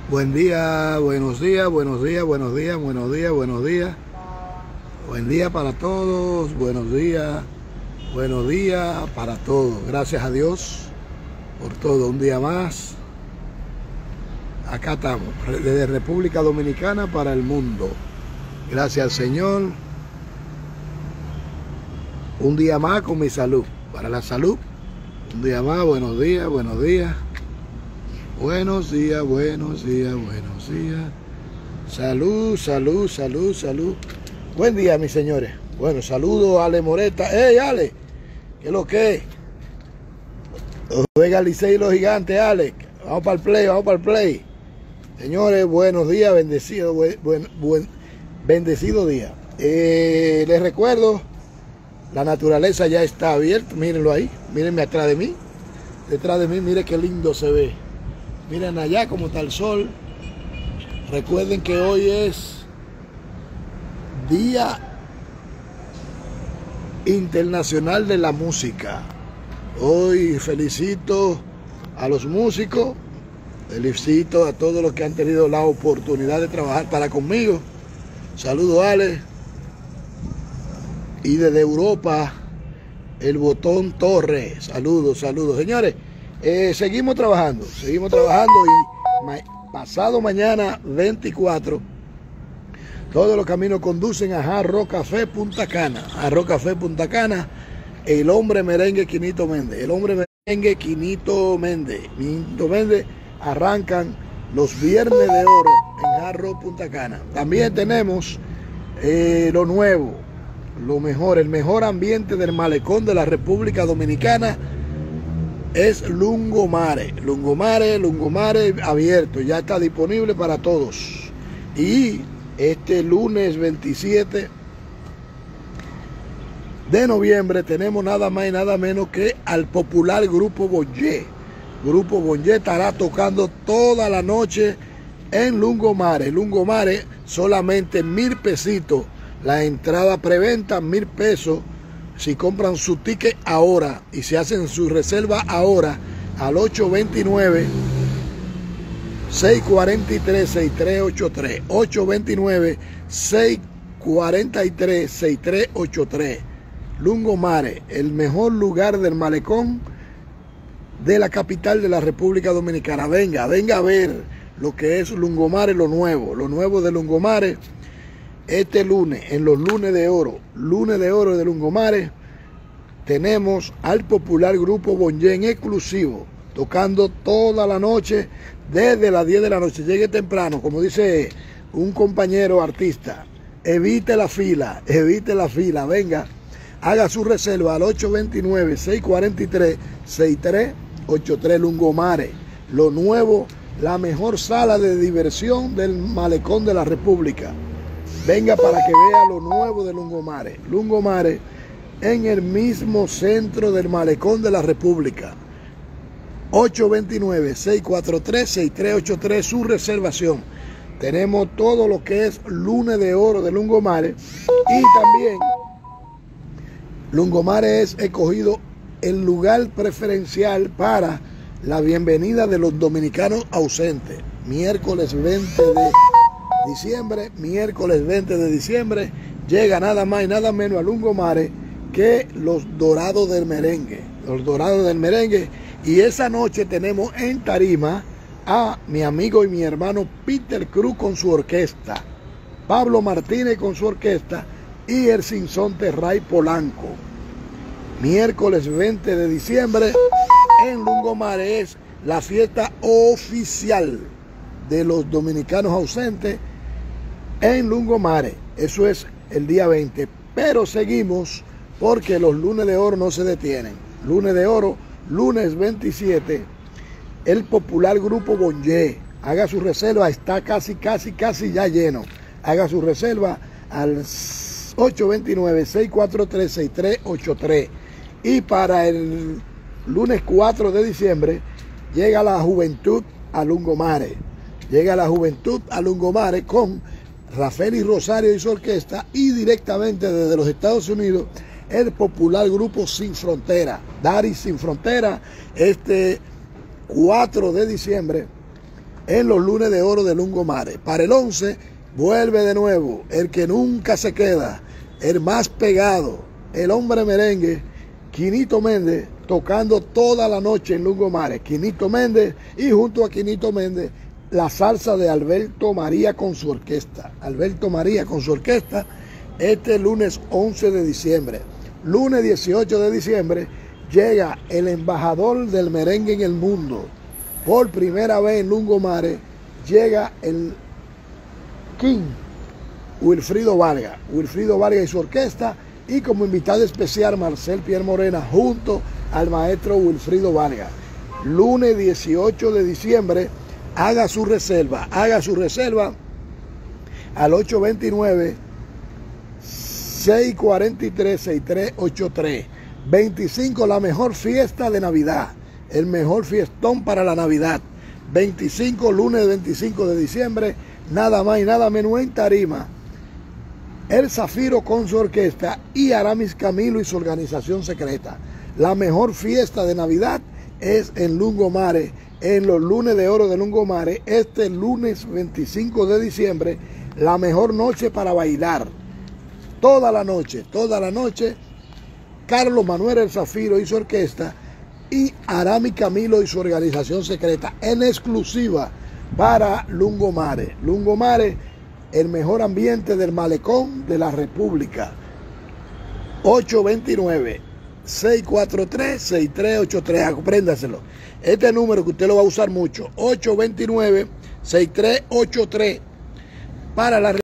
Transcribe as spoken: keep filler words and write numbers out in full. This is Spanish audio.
Buen día, buenos días, buenos días, buenos días, buenos días, buenos días. Buen día para todos, buenos días, buenos días para todos. Gracias a Dios por todo, un día más. Acá estamos, desde República Dominicana para el mundo. Gracias al Señor. Un día más con mi salud, para la salud. Un día más, buenos días, buenos días. Buenos días, buenos días, buenos días. Salud, salud, salud, salud. Buen día, mis señores. Bueno, saludo a Ale Moreta. ¡Ey, Ale! ¿Qué es lo que es? Los Vega Licey y los Gigantes, Ale. Vamos para el play, vamos para el play. Señores, buenos días, bendecido, buen, buen, buen bendecido día. Eh, les recuerdo, la naturaleza ya está abierta. Mírenlo ahí, mírenme atrás de mí. Detrás de mí, miren qué lindo se ve. Miren allá cómo está el sol. Recuerden que hoy es Día Internacional de la Música. Hoy felicito a los músicos, felicito a todos los que han tenido la oportunidad de trabajar para conmigo. Saludo a Ale. Y desde Europa, el Botón Torres. Saludos, saludos. Señores, Eh, seguimos trabajando, seguimos trabajando y ma pasado mañana veinticuatro, todos los caminos conducen a Jarro Café Punta Cana, Jarro Café Punta Cana, el hombre merengue Quinito Méndez, el hombre merengue Quinito Méndez, Quinito Méndez arrancan los viernes de oro en Jarro Punta Cana. También tenemos eh, lo nuevo, lo mejor, el mejor ambiente del malecón de la República Dominicana. Es Lungomare, Lungomare, Lungomare abierto, ya está disponible para todos. Y este lunes veintisiete de noviembre tenemos nada más y nada menos que al popular Grupo Bonje. Grupo Bonje estará tocando toda la noche en Lungomare. Lungomare solamente mil pesitos, la entrada preventa mil pesos. Si compran su ticket ahora y se hacen su reserva ahora al ocho dos nueve, seis cuatro tres, seis tres ocho tres, ocho dos nueve, seis cuatro tres, seis tres ocho tres. Lungomare, el mejor lugar del malecón de la capital de la República Dominicana. Venga, venga a ver lo que es Lungomare, lo nuevo, lo nuevo de Lungomare. Este lunes, en los lunes de oro, lunes de oro de Lungomare, tenemos al popular Grupo Bonje en exclusivo, tocando toda la noche, desde las diez de la noche. Llegue temprano, como dice un compañero artista, evite la fila, evite la fila, venga, haga su reserva al ocho dos nueve, seis cuatro tres, seis tres ocho tres. Lungomare, lo nuevo, la mejor sala de diversión del malecón de la República. Venga para que vea lo nuevo de Lungomare. Lungomare en el mismo centro del malecón de la República. ocho dos nueve, seis cuatro tres, seis tres ocho tres, su reservación. Tenemos todo lo que es lunes de oro de Lungomare. Y también Lungomare es escogido el lugar preferencial para la bienvenida de los dominicanos ausentes. Miércoles veinte de diciembre, miércoles veinte de diciembre, llega nada más y nada menos a Lungomare que los Dorados del Merengue, los Dorados del Merengue. Y esa noche tenemos en tarima a mi amigo y mi hermano Peter Cruz con su orquesta, Pablo Martínez con su orquesta y el Sinsonte Ray Polanco. Miércoles veinte de diciembre en Lungomare es la fiesta oficial de los dominicanos ausentes en Lungomare. Eso es el día veinte, pero seguimos porque los lunes de oro no se detienen. Lunes de oro, lunes veintisiete, el popular Grupo Bonje. Haga su reserva, está casi, casi, casi ya lleno. Haga su reserva al ocho dos nueve, seis cuatro tres, seis tres ocho tres. Y para el lunes cuatro de diciembre llega la juventud a Lungomare. Llega la juventud a Lungomare con Rafael y Rosario y su orquesta, y directamente desde los Estados Unidos el popular Grupo Sin Frontera, Daddy Sin Frontera, este cuatro de diciembre en los lunes de oro de Lungomare. Para el once vuelve de nuevo el que nunca se queda, el más pegado, el hombre merengue, Quinito Méndez, tocando toda la noche en Lungomare. Quinito Méndez, y junto a Quinito Méndez, la salsa de Alberto María con su orquesta. Alberto María con su orquesta, este lunes once de diciembre. Lunes dieciocho de diciembre llega el embajador del merengue en el mundo. Por primera vez en Lungomare llega el King Wilfrido Vargas. Wilfrido Vargas y su orquesta, y como invitado especial Marcel Pierre Morena junto al maestro Wilfrido Vargas. Lunes dieciocho de diciembre, haga su reserva, haga su reserva al ocho dos nueve, seis cuatro tres, seis tres ocho tres. veinticinco, la mejor fiesta de Navidad, el mejor fiestón para la Navidad. veinticinco, lunes veinticinco de diciembre, nada más y nada menos en tarima, El Zafiro con su orquesta y Aramis Camilo y su organización secreta. La mejor fiesta de Navidad es en Lungomare, en los lunes de oro de Lungomare, este lunes veinticinco de diciembre, la mejor noche para bailar. Toda la noche, toda la noche, Carlos Manuel El Zafiro y su orquesta y Aramis Camilo y su organización secreta, en exclusiva para Lungomare. Lungomare, el mejor ambiente del malecón de la República. ocho dos nueve, seis cuatro tres, seis tres ocho tres, apréndaselo. Este número que usted lo va a usar mucho, ocho dos nueve, seis tres ocho tres, para la